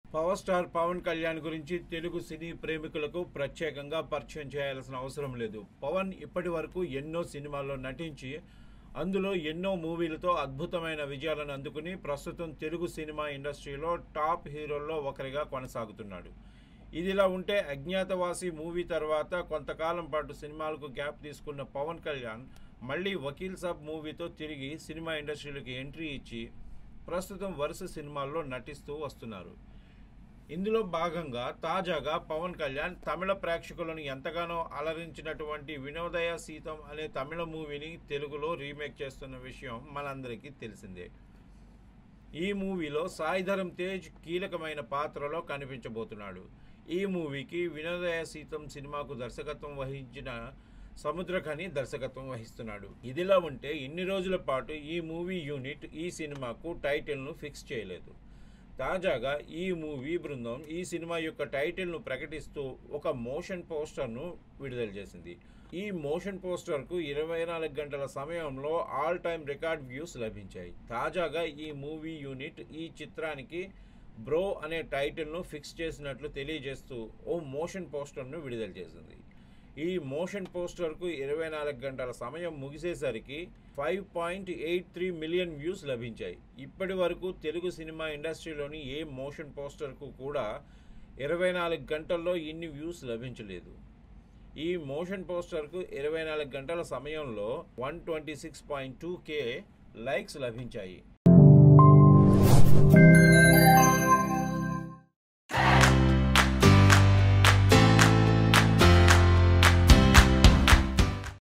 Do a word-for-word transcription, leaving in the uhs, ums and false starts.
Power star Pawan Kalyan గురించి తెలుగు సినీ ప్రేమికులకు ప్రత్యేకంగా పరిచయం చేయాల్సిన అవసరం లేదు. పవన్ ఇప్పటి వరకు ఎన్నో సినిమాల్లో నటించి అందులో ఎన్నో మూవీలతో అద్భుతమైన విజయాలను అందుకుని ప్రస్తుతం తెలుగు సినిమా ఇండస్ట్రీలో టాప్ హీరోల్లో ఒకరిగా కొనసాగుతున్నాడు. ఇదిలా ఉంటే అజ్ఞాతవాసి మూవీ తర్వాత కొంతకాలం పాటు సినిమాలకు గ్యాప్ తీసుకున్న పవన్ కళ్యాణ్ మళ్ళీ వకీల్ సాబ్ మూవీతో తిరిగి సినిమా ఇండస్ట్రీలోకి ఎంట్రీ ఇచ్చి ప్రస్తుతం వరుస సినిమాల్లో నటిస్తూ వస్తున్నారు. ఇందులో భాగంగా తాజాగా పవన్ కళ్యాణ్ తమిళ ప్రేక్షకులను ఎంతగానో అలరించినటువంటి వినోదయ సీతం అనే తమిళ మూవీని తెలుగులో రీమేక్ చేస్తున్న విషయం మనందరికీ తెలిసిందే. ఈ మూవీలో సాయిధరం తేజ్ కీలకమైన పాత్రలో కనిపించబోతున్నాడు. ఈ మూవీకి వినోదయ సీతం సినిమాకు దర్శకత్వం వహించిన సముద్రఖని దర్శకత్వం వహిస్తున్నాడు. ఇదిలా ఉంటే ఇన్ని రోజుల పాటు ఈ మూవీ యూనిట్ ఈ సినిమాకు టైటిల్ను ఫిక్స్ చేయలేదు. తాజాగా ఈ మూవీ బృందం ఈ సినిమా యొక్క టైటిల్ను ప్రకటిస్తూ ఒక మోషన్ పోస్టర్ను విడుదల చేసింది. ఈ మోషన్ పోస్టర్కు ఇరవై నాలుగు గంటల సమయంలో ఆల్ టైమ్ రికార్డ్ వ్యూస్ లభించాయి. తాజాగా ఈ మూవీ యూనిట్ ఈ చిత్రానికి బ్రో అనే టైటిల్ను ఫిక్స్ చేసినట్లు తెలియజేస్తూ ఓ మోషన్ పోస్టర్ను విడుదల చేసింది. ఈ మోషన్ పోస్టర్కు ఇరవై నాలుగు గంటల సమయం ముగిసేసరికి five point eight three million views లభించాయి. ఇప్పటి వరకు తెలుగు సినిమా ఇండస్ట్రీలోని ఏ మోషన్ పోస్టర్కు కూడా ఇరవై నాలుగు గంటల్లో ఇన్ని వ్యూస్ లభించలేదు. ఈ మోషన్ పోస్టర్కు ఇరవై నాలుగు గంటల సమయంలో one twenty six point two K likes లభించాయి.